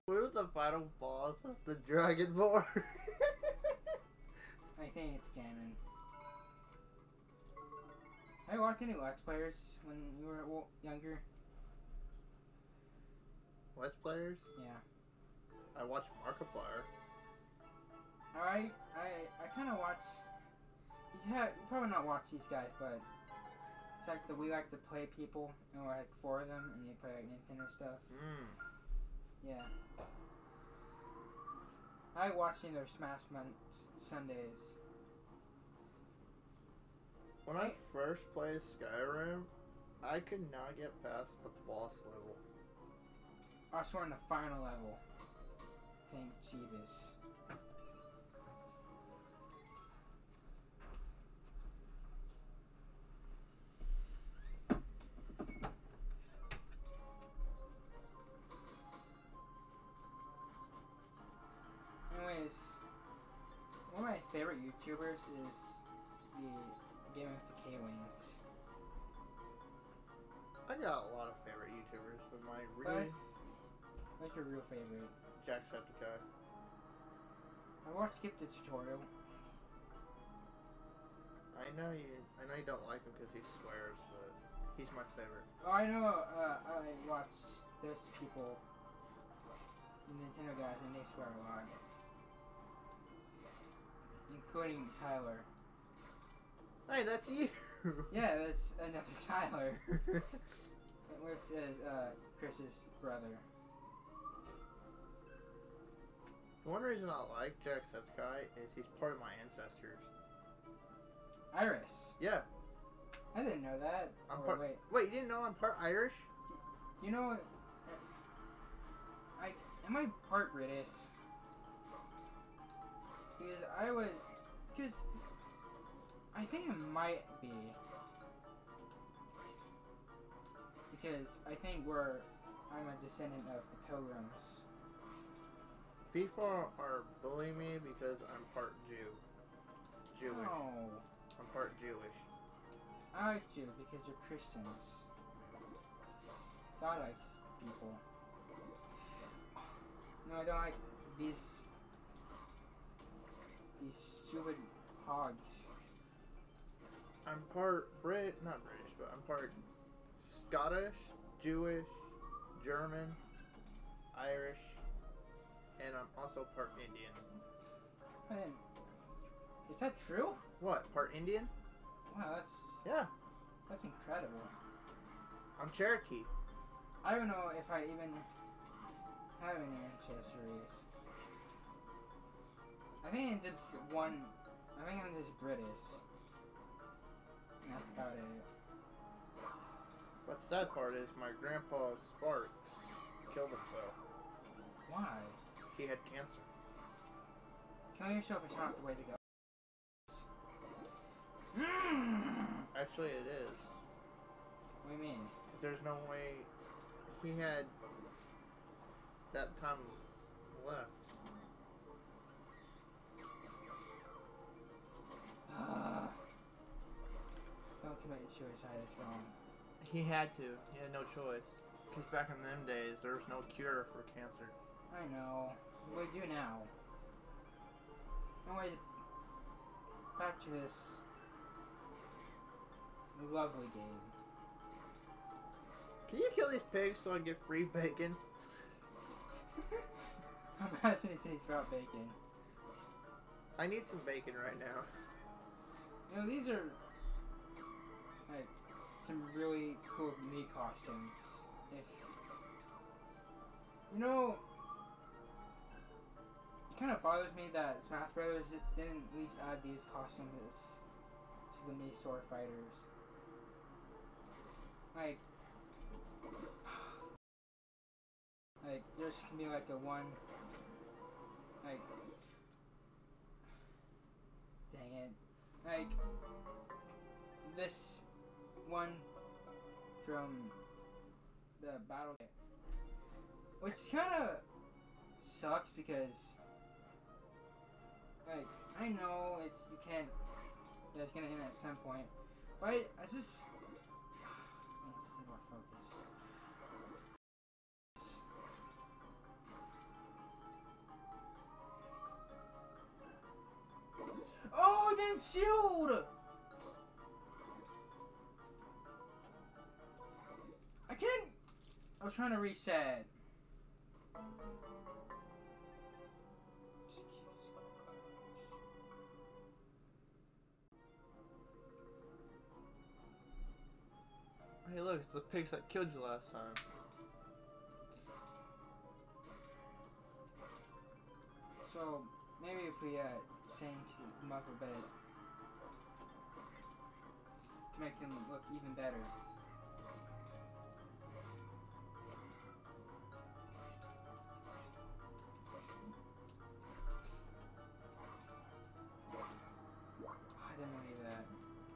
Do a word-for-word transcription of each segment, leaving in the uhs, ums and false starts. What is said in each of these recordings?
What was the final boss? It's the Dragonborn. I think it's Ganon. Have you watched any Let's Players when you were younger? Let's Players? Yeah. I watched Markiplier. Alright, I I kind of watch. You have you probably not watch these guys, but it's like the we like to play people, and we're like four of them, and they play like Nintendo stuff. Mm. Yeah. I like watching their Smash Mon- Sundays. When I first played Skyrim, I could not get past the boss level. I swear on the final level. Thank Jeebus. Anyways, one of my favorite YouTubers is the Game of the K-Wings. I got a lot of favorite YouTubers, but my But really what's your real favorite? Jacksepticeye. I watched Skip the Tutorial. I know you. I know you don't like him because he swears, but he's my favorite. Oh, I know. Uh, I watch those people, the Nintendo guys, and they swear a lot, including Tyler. Hey, that's you. Yeah, that's another Tyler, which is uh, Chris's brother. The one reason I like Jacksepticeye is he's part of my ancestors. Iris. Yeah. I didn't know that. I'm Or part. wait, Wait, you didn't know I'm part Irish? you know what? I am I part British? Because I was, because I think it might be. Because I think we're, I'm a descendant of the Pilgrims. People are bullying me because I'm part Jew. Jewish. Oh, I'm part Jewish. I like you because you're Christians. God likes people. No, I don't like these these stupid hogs. I'm part Brit, not British, but I'm part Scottish, Jewish, German, Irish, and I'm also part Indian. I didn't. Is that true? What? Part Indian? Wow, that's Yeah. that's incredible. I'm Cherokee. I don't know if I even have any ancestries. I think I'm just one. I think I'm just British. And that's about it. But the sad part is my grandpa Sparks killed himself. Why? He had cancer. Killing yourself is not the way to go. Mm. Actually, it is. What do you mean? 'Cause there's no way he had that time left. Uh, don't commit suicide, it's wrong. He had to. He had no choice. Because back in them days, there was no cure for cancer. I know. What do we do now? Anyway, back to this lovely game. Can you kill these pigs so I get free bacon? I'm asking anything about bacon. I need some bacon right now. You know, these are like some really cool me costumes. If you know, it kind of bothers me that Smash Brothers didn't at least add these costumes to the Mii sword fighters. Like, like there's can be like a one, like, dang it, like this one from the battle, which kind of sucks because, like, I know it's you can't, that it's gonna end at some point, but I, I just. Let's see more focus. Ganon's shield! I can't... I was trying to reset. Hey look, it's the pigs that killed you last time. So, maybe if we uh, change them up a bit, to make them look even better. I didn't want to do that.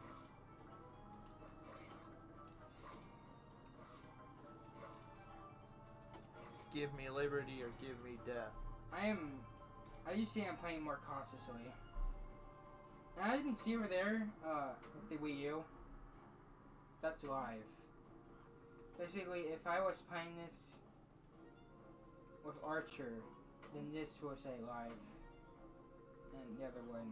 Give me liberty or give me death. I am... I usually am playing more cautiously. And as you can see over there, uh, with the Wii U, that's live. Basically, if I was playing this with Archer, then this will say live. And the other one.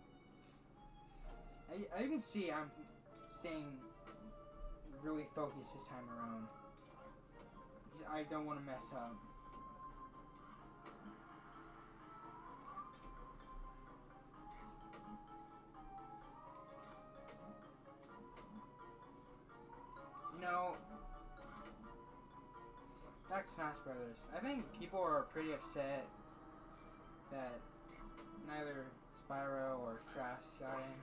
As you can see, I'm staying really focused this time around. I don't want to mess up. You know, that's Smash Brothers. I think people are pretty upset that neither Spyro or Crash got in.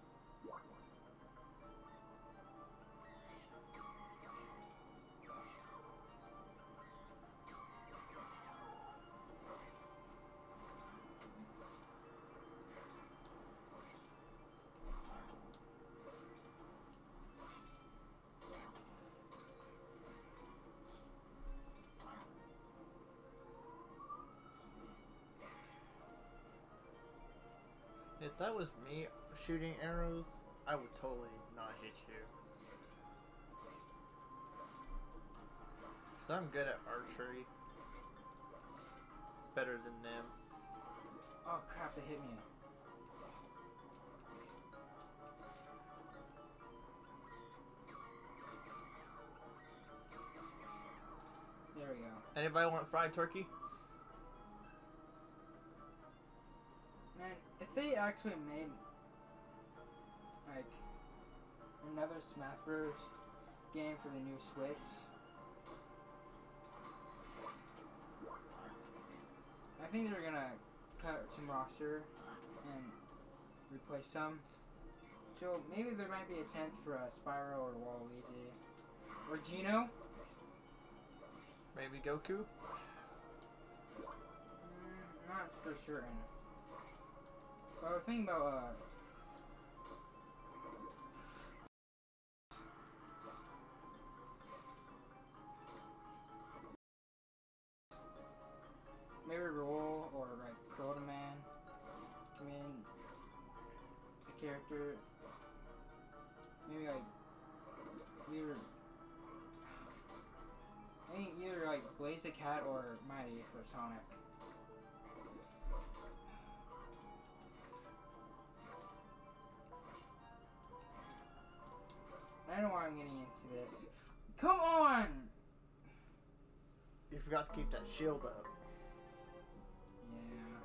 If that was me shooting arrows, I would totally not hit you. Cause I'm good at archery. Better than them. Oh crap, they hit me. There we go. Anybody want fried turkey? Man, if they actually made like another Smash Bros. Game for the new Switch, I think they're gonna cut some roster and replace some. So maybe there might be a chance for a Spyro or Waluigi or Geno. Maybe Goku? Mm, not for certain. But I was thinking about, uh... maybe Roll or, like, Proto Man. I mean, the character... Maybe, like, either... I think either, like, Blaze the Cat or Mighty for Sonic. I don't know why I'm getting into this. Come on! You forgot to keep that shield up. Yeah.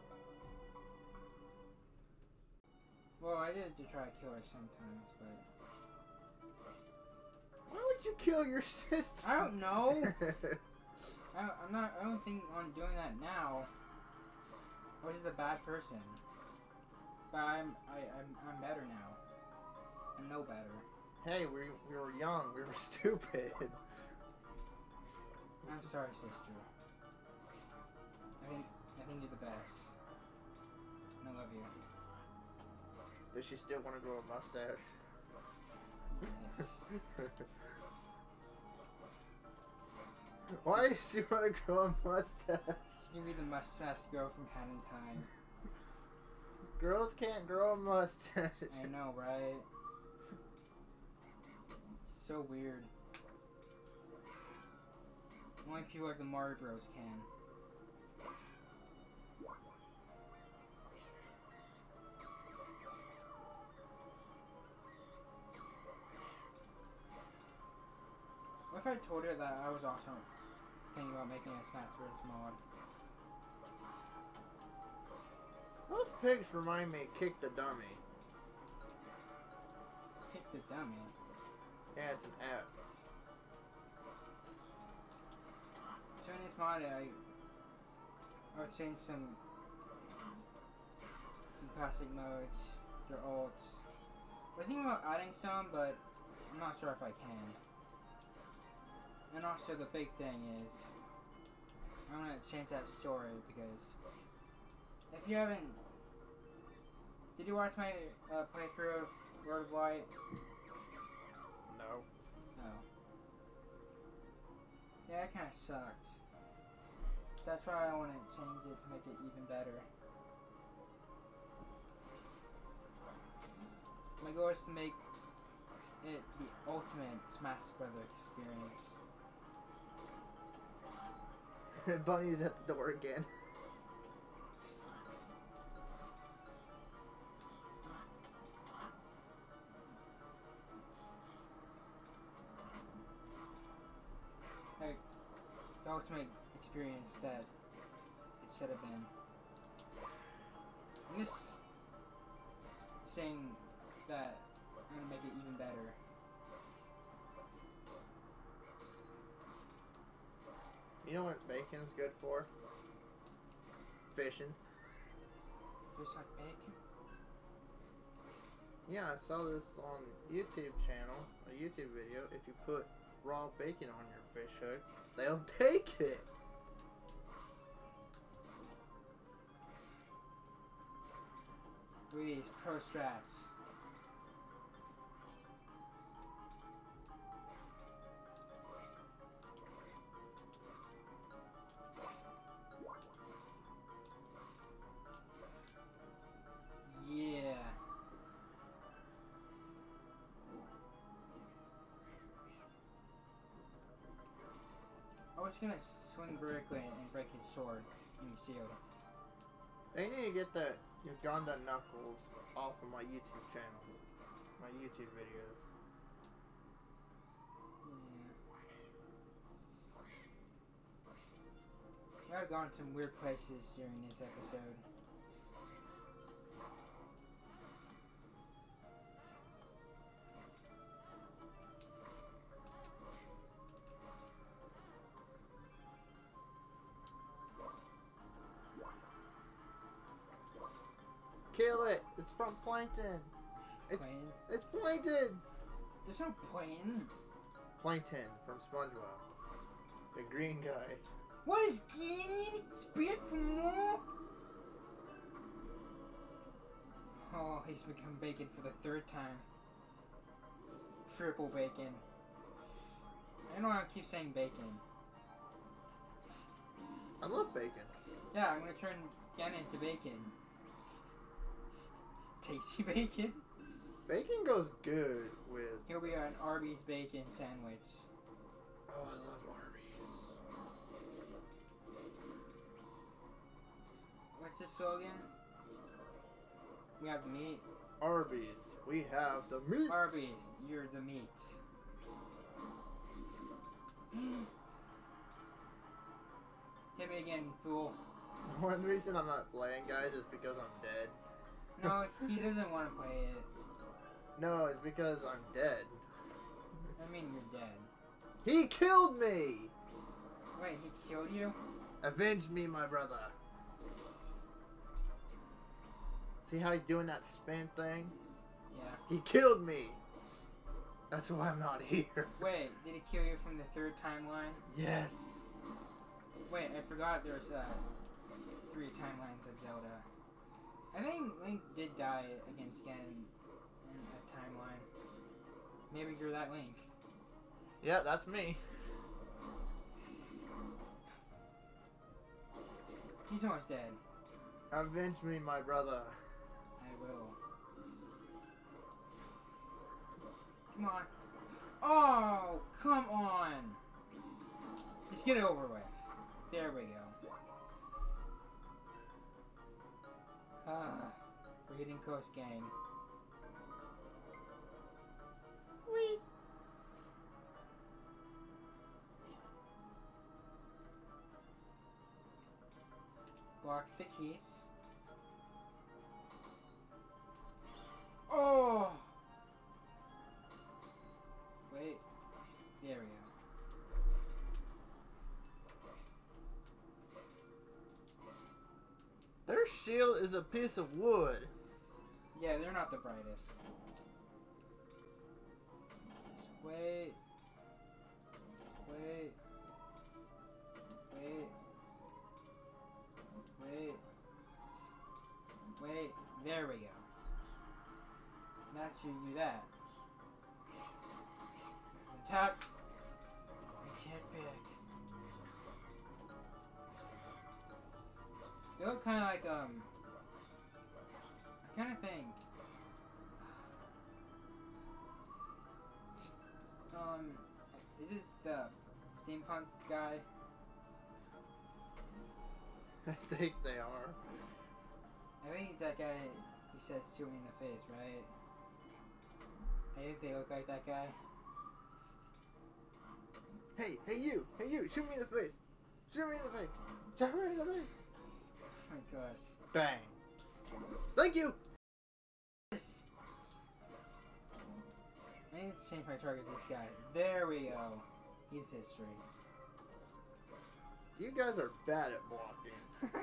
Well, I did to try to kill her sometimes, but... Why would you kill your sister? I don't know! I, I'm not, I don't think I'm doing that now. I was just a bad person. But I'm, I, I'm, I'm better now. I know better. Hey, we, we were young. We were stupid. I'm sorry, sister. I think I think you're the best. And I love you. Does she still want to grow a mustache? Yes. Why does she want to grow a mustache? Give me the mustache girl from Hat in Time. Girls can't grow a mustache. I know, right? So weird. Only people like the Mario Bros can. What if I told her that I was also thinking about making a Smash Bros. Mod? Those pigs remind me of Kick the Dummy. Kick the Dummy? Yeah, it's an app. So in this mod, I, I would change some, some classic modes, their ults. I was thinking about adding some, but I'm not sure if I can. And also the big thing is, I'm gonna change that story because if you haven't, did you watch my uh, playthrough of World of Light? No. No. Yeah, it kind of sucked. That's why I want to change it to make it even better. My goal is to make it the ultimate Smash Brothers experience. Bunny's at the door again. Like, the ultimate experience that it should have been. I'm just saying that I'm gonna make it even better. You know what bacon's good for? Fishing. Fish like bacon? Yeah, I saw this on YouTube channel, a YouTube video. If you put raw bacon on your fish hook, they'll take it. Look at these pro strats. Yeah. I was gonna swing vertically and break his sword in the shield. I need to get the Uganda Knuckles off of my YouTube channel. My YouTube videos. Yeah. I've gone some weird places during this episode. Kill it! It's from Plankton! It's, Plain? it's Plankton! There's no plain. Plankton from SpongeBob. The green guy. What is Ganon? It's back for more? Oh, he's become bacon for the third time. Triple bacon. I know I keep saying bacon. I love bacon. Yeah, I'm gonna turn Ganon into bacon. Tasty bacon. Bacon goes good with... Here we are, an Arby's bacon sandwich. Oh, I love Arby's. What's the slogan? We have meat. Arby's, we have the meat. Arby's, you're the meat. Hit me again, fool. One reason I'm not playing, guys, is because I'm dead. No, he doesn't want to play it. No, it's because I'm dead. I mean, you're dead. He killed me! Wait, he killed you? Avenge me, my brother. See how he's doing that spin thing? Yeah. He killed me! That's why I'm not here. Wait, did he kill you from the third timeline? Yes. Wait, I forgot there's uh, three timelines of Zelda. I think Link did die against Ganon in a timeline. Maybe you're that Link. Yeah, that's me. He's almost dead. Avenge me, my brother. I will. Come on. Oh, come on. Just get it over with. There we go. Ah, we're hitting Coast Gang. Wee. the keys. Oh! Wait. There we go. Their shield is a piece of wood. Yeah, they're not the brightest. Just wait. Wait. Wait. Wait. Wait. There we go. That's you do that. And tap. And tap back. They look kind of like, um... I kind of think... Um... Is it the steampunk guy? I think they are. I think that guy who says to me in the face, right? I think they look like that guy. Hey, hey you, hey you, shoot me in the face. Shoot me in the face. Shoot me in the face. Oh my gosh. Bang. Thank you. Yes. I need to change my target to this guy. There we go. He's history. You guys are bad at blocking.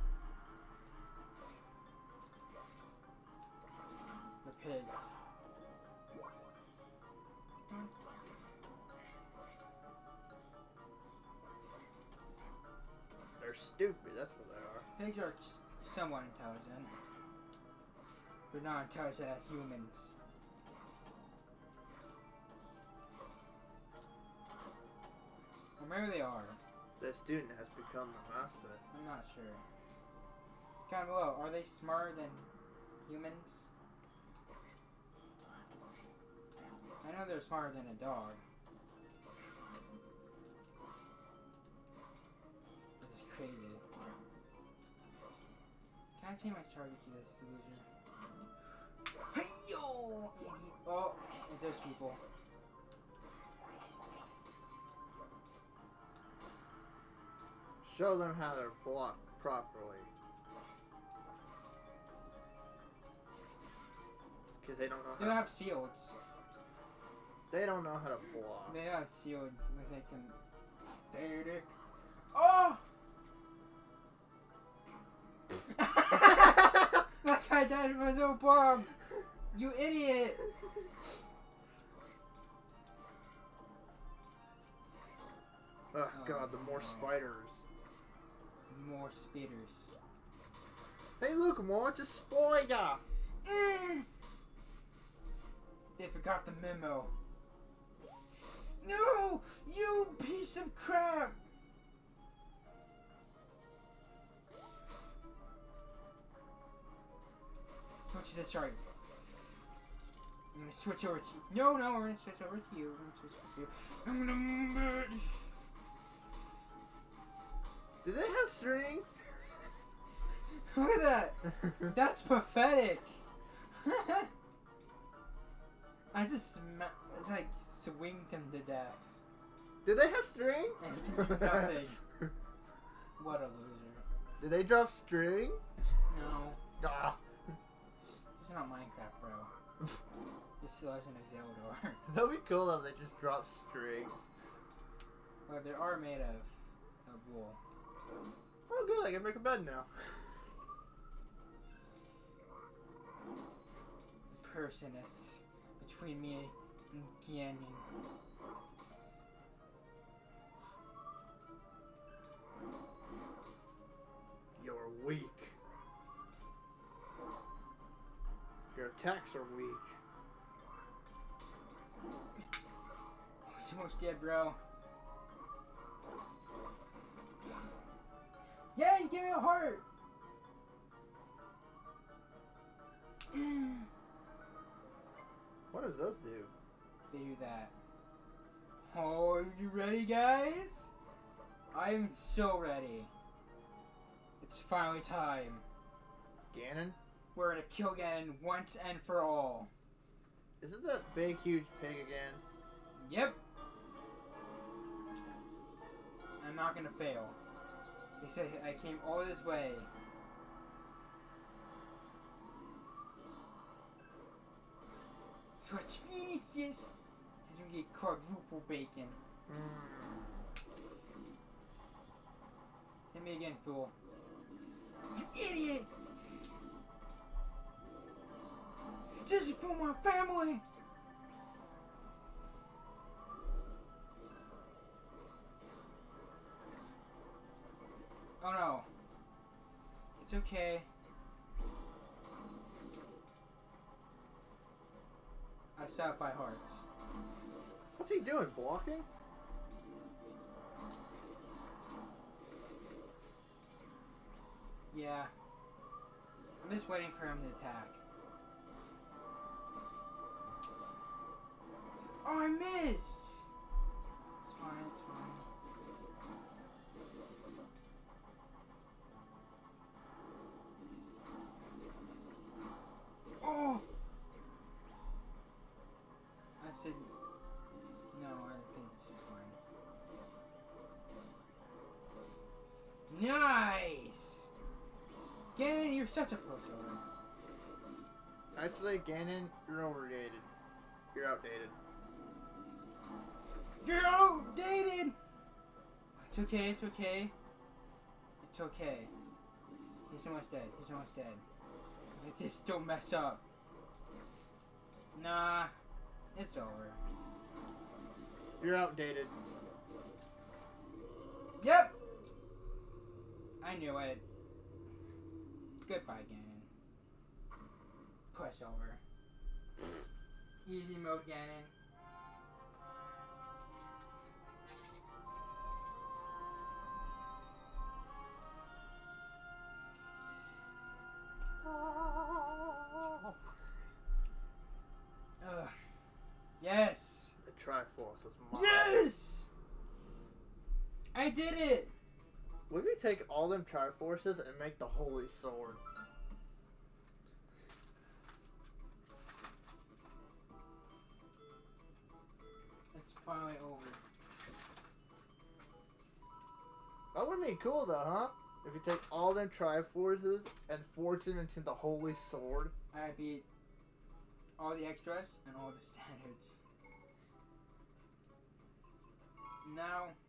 The pigs. They're stupid, that's what they are. Pigs are somewhat intelligent. But not intelligent as humans. Or maybe they are. The student has become the master. I'm not sure. Comment below, are they smarter than humans? I know they're smarter than a dog. Which is crazy. Can I change my target to this illusion? Hey yo! Oh, there's people. Show them how to block properly. Because they don't know how They to... have shields. They don't know how to block. They have shield where they can... Fade it. Oh! That guy died from his own bomb! You idiot! Oh god, Oh, the more no. spiders. More speeders. Hey look, Mo, it's a spider! Mm. They forgot the memo. No! You piece of crap! Switch to this right. I'm gonna switch over to you. No, no, we're gonna switch over to you. We're gonna switch to you. I'm gonna merge. Do they have string? Look at that! That's pathetic! I just sma- I like swinged him to death. Do they have string? And he can do nothing. What a loser. Do they drop string? No. Ah. This is not Minecraft, bro. This is Legend of Zelda. That'd be cool if they just drop string. Well, they are made of, of wool. Oh good, I can make a bed now. Person is between me and Ganon. You're weak. Your attacks are weak. He's almost dead, bro. Yay, give me a heart! What does those do? They do that. Oh, are you ready, guys? I am so ready. It's finally time. Ganon? We're gonna kill Ganon once and for all. Isn't that big, huge pig again? Yep. I'm not gonna fail. He said I came all this way So let's finish this. Because we get quadruple bacon. Mm. Hit me again, fool. You idiot! This is for my family! Oh no. It's okay. I still have five hearts. What's he doing? Blocking? Yeah. I'm just waiting for him to attack. Oh, I missed! It's fine, it's fine. Oh! I said... No, I think it's fine. Nice! Ganon, you're such a pushover. Actually, Ganon, you're overrated. You're outdated. You're outdated! It's okay, it's okay. It's okay. He's almost dead, he's almost dead. Let's just don't mess up. Nah, it's over. You're outdated. Yep! I knew it. Goodbye, Ganon. Push over. Easy mode, Ganon. Ugh. Yes! The Triforce was mine. Yes! I did it! What if we take all them Triforces and make the Holy Sword? It's finally over. That would be cool though, huh? If you take all them Triforces and forge them into the Holy Sword. I beat all the extras and all the standards. Now...